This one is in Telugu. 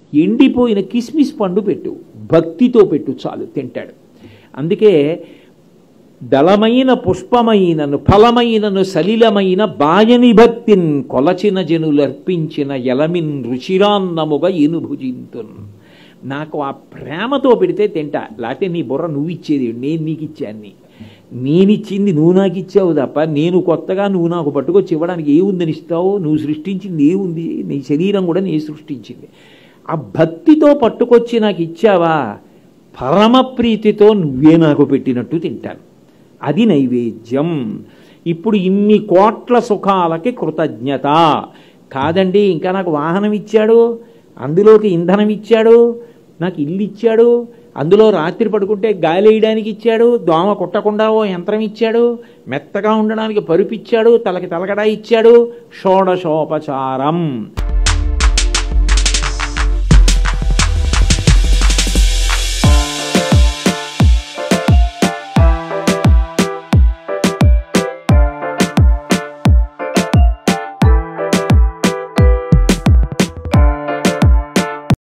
ఎండిపోయిన కిస్మిస్ పండు పెట్టు, భక్తితో పెట్టు, చాలు తింటాడు. అందుకే దళమైన పుష్పమైనను ఫలమైనను సలిలమైన బాయని భక్తిన్ కొలచిన జనులర్పించిన ఎలమిన్ రుచిరాన్నముగా ఎనుభుజింతున్. నాకు ఆ ప్రేమతో పెడితే తింటా, లేకపోతే నీ బుర్ర నువ్వు ఇచ్చేది, నేను నీకు ఇచ్చాన్ని, నేనిచ్చింది నువ్వు నాకు ఇచ్చావు తప్ప నేను కొత్తగా నువ్వు నాకు పట్టుకొచ్చి ఇవ్వడానికి ఏముందని ఇస్తావు? నువ్వు సృష్టించింది ఏముంది? నీ శరీరం కూడా నేను సృష్టించింది. ఆ భక్తితో పట్టుకొచ్చి నాకు ఇచ్చావా, పరమప్రీతితో నువ్వే నాకు పెట్టినట్టు తింటాను. అది నైవేద్యం. ఇప్పుడు ఇన్ని కోట్ల సుఖాలకి కృతజ్ఞత కాదండి, ఇంకా నాకు వాహనం ఇచ్చాడు, అందులోకి ఇంధనం ఇచ్చాడు, నాకు ఇల్లు ఇచ్చాడు, అందులో రాత్రి పడుకుంటే గాలి వేయడానికి ఇచ్చాడు, దోమ కుట్టకుండా ఓ యంత్రం ఇచ్చాడు, మెత్తగా ఉండడానికి పరుపు ఇచ్చాడు, తలకి తలగడా ఇచ్చాడు, షోడశోపచారం.